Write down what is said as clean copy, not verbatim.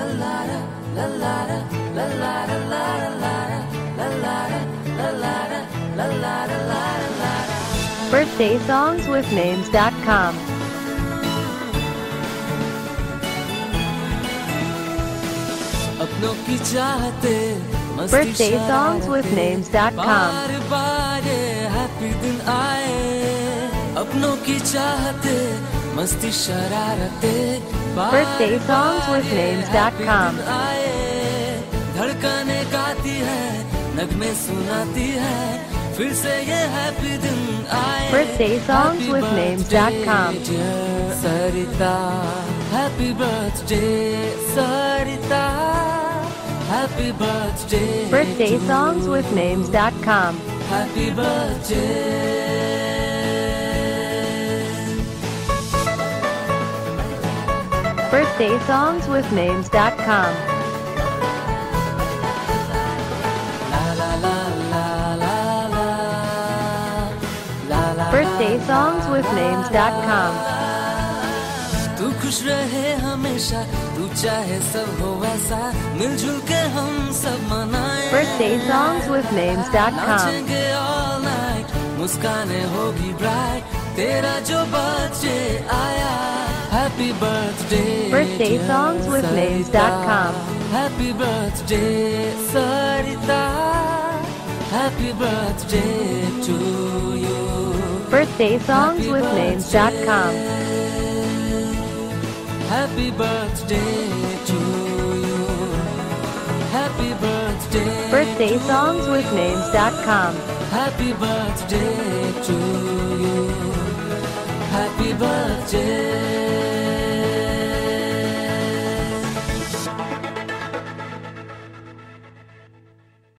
Birthday songs with names.com. अपनों की चाहते Birthday songs with names.com. बार बार हैप्पी दिन आए अपनों की चाहते मस्ती शरारते Birthday songs with names.com. धड़कने गाती है नगमे सुनाती है फिर से ये हैप्पी दिन आए Birthday songs with names.com. Sarita, happy birthday, Sarita, happy birthday. Birthday songs with names.com. Happy birthday. Birthday songs with names.com. Birthday songs with names.com. तू खुश रहे हमेशा तू चाहे सब हो वैसा मिलजुल के हम सब मनाएं Birthday songs with names.com. नाचेंगे all night मुस्काने होगी bright तेरा जो बर्थडे आया Happy birthday Birthday songs with names.com. Happy birthday Sarita Happy birthday to you Birthday songs with names.com. Happy birthday to you Happy birthday Birthday songs with names.com. Happy birthday to you Happy birthday